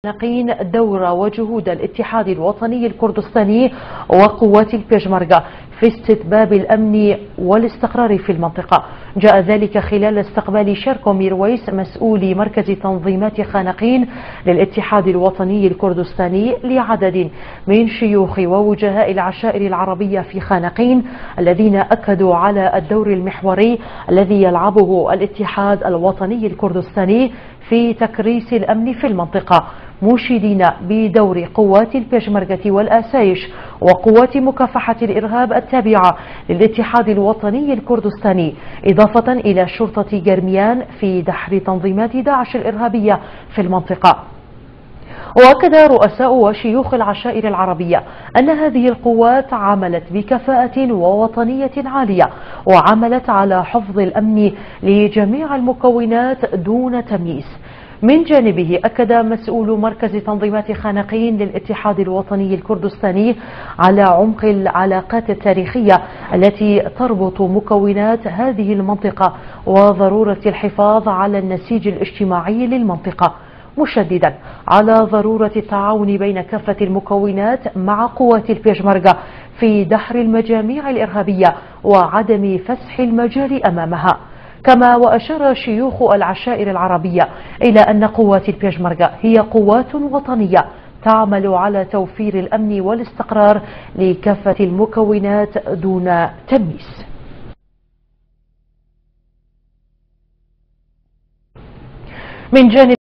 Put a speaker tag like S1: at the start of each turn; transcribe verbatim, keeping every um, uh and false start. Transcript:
S1: نقين دور وجهود الاتحاد الوطني الكردستاني وقوات البيشمركة في استتباب الأمن والاستقرار في المنطقة. جاء ذلك خلال استقبال شيركو ميرويس مسؤول مركز تنظيمات خانقين للاتحاد الوطني الكردستاني لعدد من شيوخ ووجهاء العشائر العربية في خانقين، الذين أكدوا على الدور المحوري الذي يلعبه الاتحاد الوطني الكردستاني في تكريس الأمن في المنطقة، مشيدين بدور قوات البيشمركة والآسايش وقوات مكافحة الإرهاب التابعة للاتحاد الوطني الكردستاني، إضافة إلى شرطة جرميان في دحر تنظيمات داعش الإرهابية في المنطقة. وأكد رؤساء وشيوخ العشائر العربية أن هذه القوات عملت بكفاءة ووطنية عالية، وعملت على حفظ الأمن لجميع المكونات دون تمييز. من جانبه أكد مسؤول مركز تنظيمات خانقين للاتحاد الوطني الكردستاني على عمق العلاقات التاريخية التي تربط مكونات هذه المنطقة وضرورة الحفاظ على النسيج الاجتماعي للمنطقة، مشددا على ضرورة التعاون بين كافة المكونات مع قوات البيشمركة في دحر المجاميع الإرهابية وعدم فسح المجال أمامها. كما وأشار شيوخ العشائر العربية إلى أن قوات البيشمركة هي قوات وطنية تعمل على توفير الأمن والاستقرار لكافة المكونات دون تمييز. من جانب